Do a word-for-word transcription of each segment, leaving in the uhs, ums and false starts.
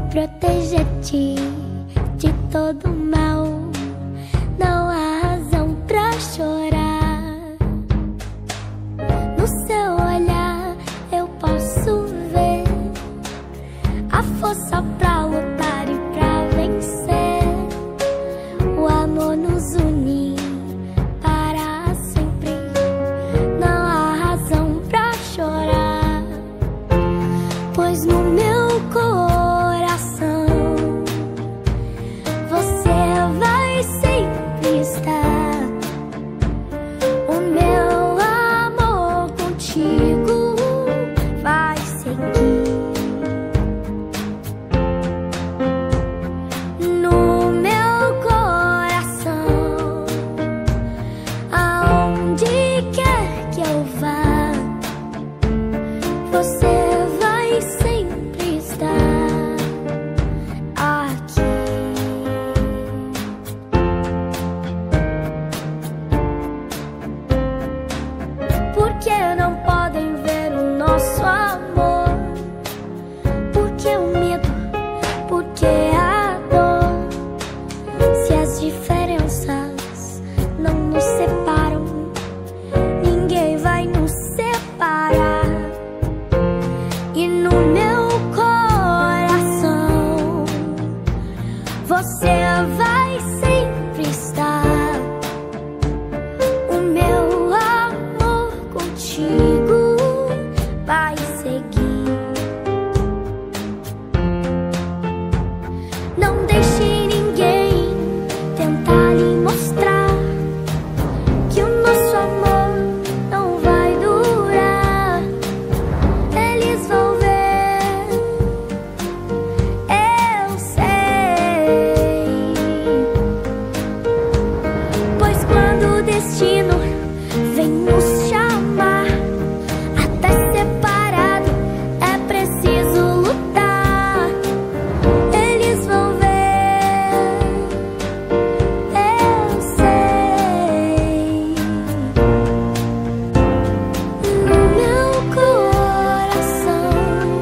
proteger-te de todo mal. Não há razão pra chorar. No seu olhar eu posso ver a força pra lutar e pra vencer. O amor nos une para sempre. Não há razão pra chorar, pois no meu coração você vai sempre estar. O meu amor contigo vai seguir. No meu coração, aonde quer que eu vá, você vai sempre estar aqui. Porque não podem ver o nosso amor? Porque o medo? Porque a dor? Se as diferenças não nos separam, ninguém vai nos separar. E no meu coração você vai sempre estar. O meu amor contigo vai seguir. Não deixe ninguém tentar lhe mostrar que o nosso amor não vai durar. Eles vão ver, eu sei. Pois quando o destino vem nos chamar, até separado é preciso lutar. Eles vão ver, eu sei. No meu coração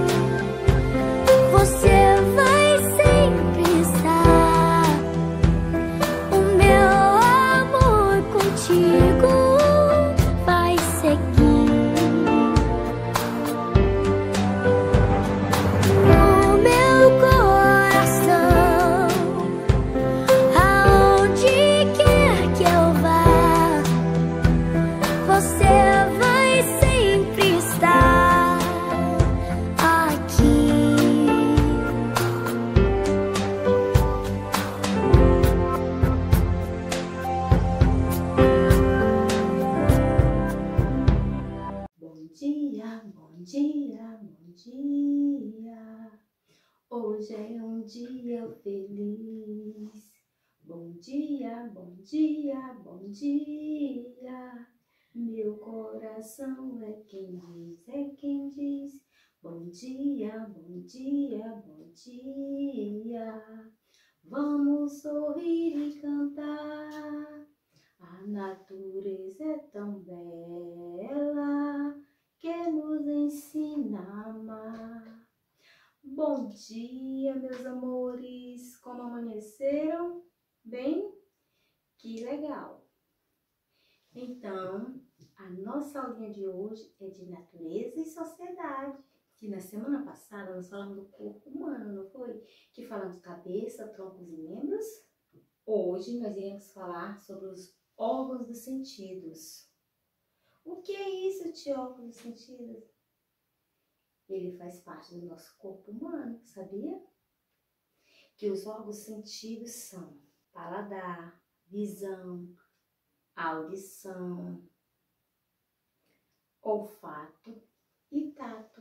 você vai sempre estar. O meu amor contigo vai seguir. No meu coração, aonde quer que eu vá, você vai sempre estar aqui. Bom dia, bom dia, bom dia. Hoje é um dia feliz. Bom dia, bom dia, bom dia. Meu coração é quem diz, é quem diz. Bom dia, bom dia, bom dia. Vamos sorrir e cantar. A natureza é tão bela que nos ensina a amar. Bom dia, meus amores. Como amanheceram? Bem? Que legal! Então, a nossa aulinha de hoje é de natureza e sociedade. Que na semana passada nós falamos do corpo humano, não foi? Que falamos cabeça, troncos e membros. Hoje nós iremos falar sobre os órgãos dos sentidos. O que é isso de órgãos dos sentidos? Ele faz parte do nosso corpo humano, sabia? Que os órgãos dos sentidos são paladar, visão, audição, olfato e tato,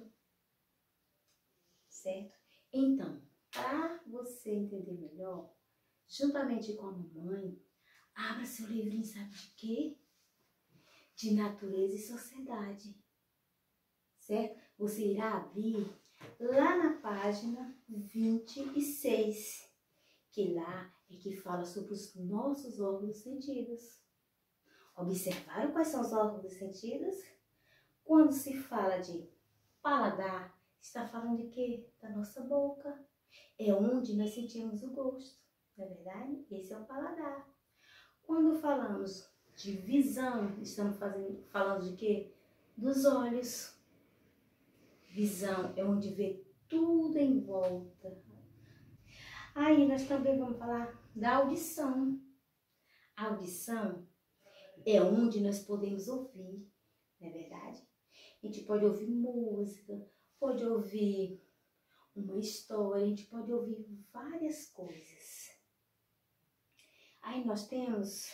certo? Então, para você entender melhor, juntamente com a mamãe, abra seu livrinho, sabe de quê? De natureza e sociedade, certo? Você irá abrir lá na página vinte e seis, que lá é que fala sobre os nossos órgãos dos sentidos. Observaram quais são os órgãos dos sentidos? Quando se fala de paladar, está falando de quê? Da nossa boca. é onde nós sentimos o gosto, não é verdade? Esse é o paladar. Quando falamos de visão, estamos fazendo, falando de quê? Dos olhos. Visão é onde vê tudo em volta. Aí nós também vamos falar da audição. A audição é onde nós podemos ouvir, não é verdade? A gente pode ouvir música, pode ouvir uma história, a gente pode ouvir várias coisas. Aí nós temos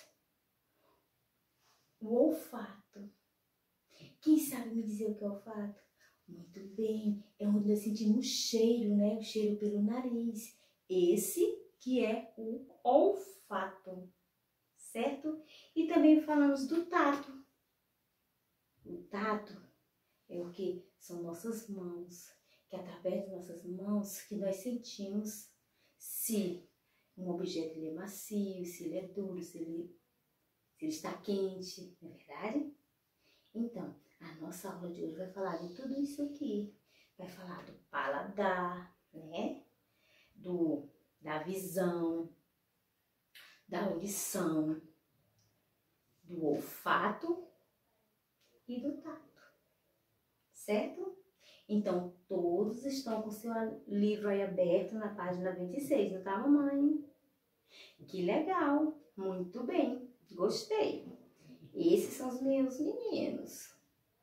o olfato. Quem sabe me dizer o que é olfato? Muito bem, é onde nós sentimos o cheiro, né? O cheiro pelo nariz. Esse que é o olfato, certo? E também falamos do tato. O tato é o que? São nossas mãos, que através das nossas mãos que nós sentimos se um objeto ele é macio, se ele é duro, se ele, se ele está quente, não é verdade? Então, a nossa aula de hoje vai falar de tudo isso aqui. Vai falar do paladar, né? Do, da visão, da audição, do olfato e do tato, certo? Então, todos estão com o seu livro aí aberto na página vinte e seis, não tá, mamãe? Que legal, muito bem, gostei. Esses são os meus meninos.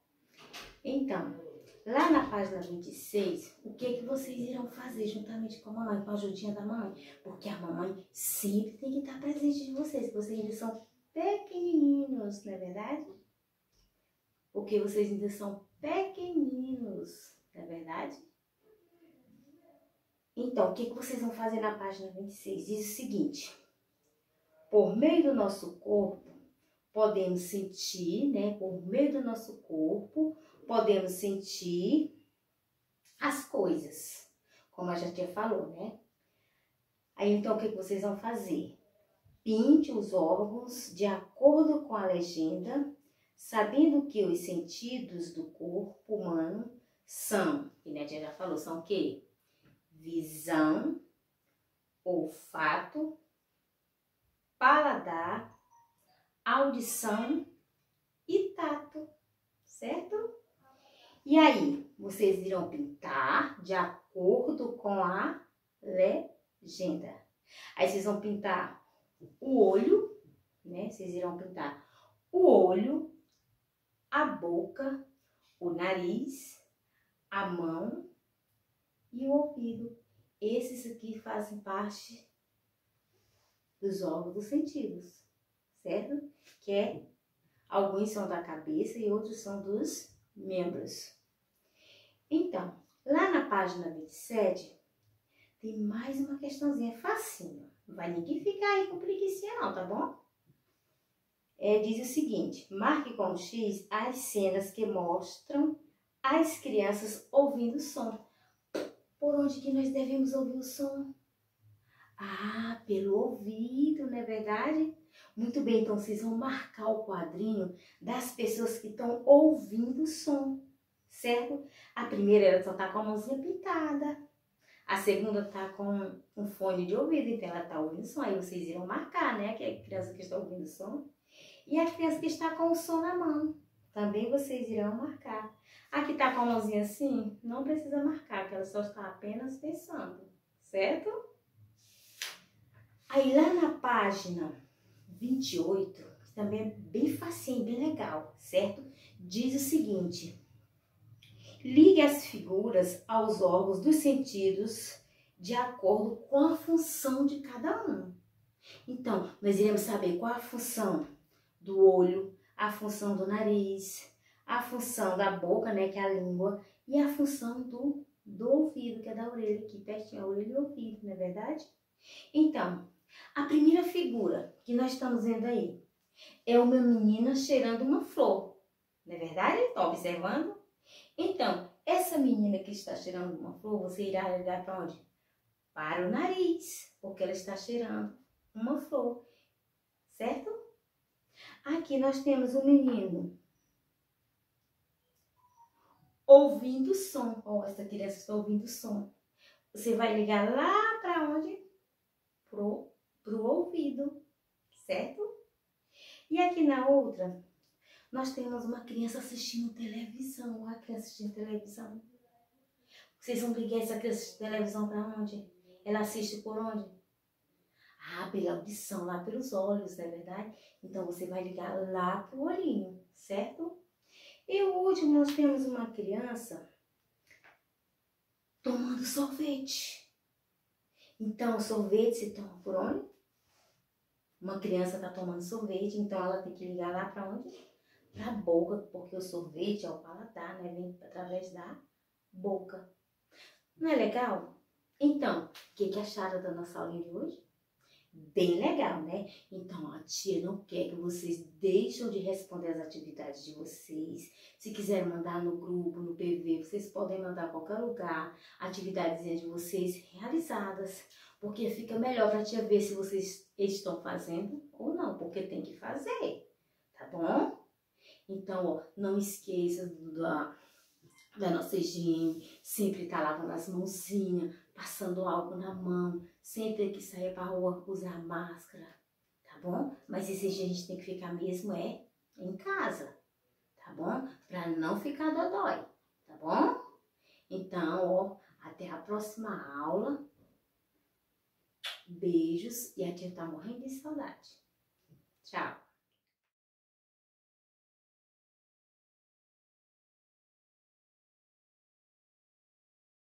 Então, lá na página vinte e seis, o que que vocês irão fazer juntamente com a mamãe, com a ajudinha da mamãe? Porque a mamãe sempre tem que estar presente de vocês, vocês ainda são pequenininhos, não é verdade? Porque vocês ainda são pequeninos, não é verdade? Então, o que que vocês vão fazer na página vinte e seis? Diz o seguinte: por meio do nosso corpo, podemos sentir, né? Por meio do nosso corpo, podemos sentir as coisas, como a já tinha falou, né? Aí, então, o que que vocês vão fazer? Pinte os órgãos de acordo com a legenda, sabendo que os sentidos do corpo humano são, e a tia já falou, são o quê? Visão, olfato, paladar, audição e tato, certo? E aí, vocês irão pintar de acordo com a legenda. Aí vocês vão pintar o olho, né? Vocês irão pintar o olho, a boca, o nariz, a mão e o ouvido. Esses aqui fazem parte dos órgãos dos sentidos, certo? Que é, alguns são da cabeça e outros são dos membros. Então, lá na página vinte e sete, tem mais uma questãozinha facinho. Não vai ninguém ficar aí com preguicinha não, tá bom? É, diz o seguinte: marque com X as cenas que mostram as crianças ouvindo o som. Por onde que nós devemos ouvir o som? Ah, pelo ouvido, não é verdade? Muito bem, então vocês vão marcar o quadrinho das pessoas que estão ouvindo o som, certo? A primeira, ela só tá com a mãozinha pintada. A segunda tá com um fone de ouvido, então ela tá ouvindo o som. Aí vocês irão marcar, né? Que é a criança que está ouvindo o som. E a criança que está com o som na mão, também vocês irão marcar. A que tá com a mãozinha assim, não precisa marcar, porque ela só está apenas pensando, certo? Aí lá na página vinte e oito, que também é bem facinho, bem legal, certo? Diz o seguinte: ligue as figuras aos órgãos dos sentidos de acordo com a função de cada um. Então, nós iremos saber qual a função do olho, a função do nariz, a função da boca, né, que é a língua, e a função do, do ouvido, que é da orelha, aqui pertinho, a orelha e o ouvido, não é verdade? Então, a primeira figura que nós estamos vendo aí é uma menina cheirando uma flor, não é verdade? Está observando? Então, essa menina que está cheirando uma flor, você irá olhar para onde? Para o nariz, porque ela está cheirando uma flor, certo? Aqui nós temos um menino ouvindo som. Ó, essa criança está ouvindo som. você vai ligar lá pra onde? Pro, pro ouvido, certo? E aqui na outra, nós temos uma criança assistindo televisão. A criança assistindo televisão. Vocês vão ligar essa criança assistindo televisão pra onde? Ela assiste por onde? Ah, pela audição, lá pelos olhos, não é verdade? Então, você vai ligar lá pro olhinho, certo? E o último, nós temos uma criança tomando sorvete. Então, o sorvete se toma por onde? Uma criança está tomando sorvete, então ela tem que ligar lá para onde? Para a boca, porque o sorvete é o paladar, né? Vem através da boca. Não é legal? Então, o que, que acharam da nossa aulinha de hoje? Bem legal, né? Então, a tia não quer que vocês deixem de responder as atividades de vocês. Se quiserem mandar no grupo, no P V, vocês podem mandar a qualquer lugar atividades de vocês realizadas. Porque fica melhor para a tia ver se vocês estão fazendo ou não, porque tem que fazer, tá bom? Então, ó, não esqueça da, da nossa higiene, sempre tá lavando as mãozinhas, passando álcool na mão, sempre que sair pra rua usar máscara, tá bom? Mas esse dia a gente tem que ficar mesmo é em casa, tá bom? Pra não ficar dodói, tá bom? Então, ó, até a próxima aula. Beijos e a tia tá morrendo de saudade. Tchau.